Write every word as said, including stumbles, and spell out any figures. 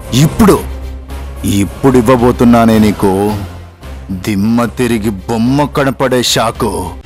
ఇప్పుడు ఇప్పుడు ఇవ్వబోతున్నానే నీకు దిమ్మ తిరిగి బొమ్మ కనపడే షాకు.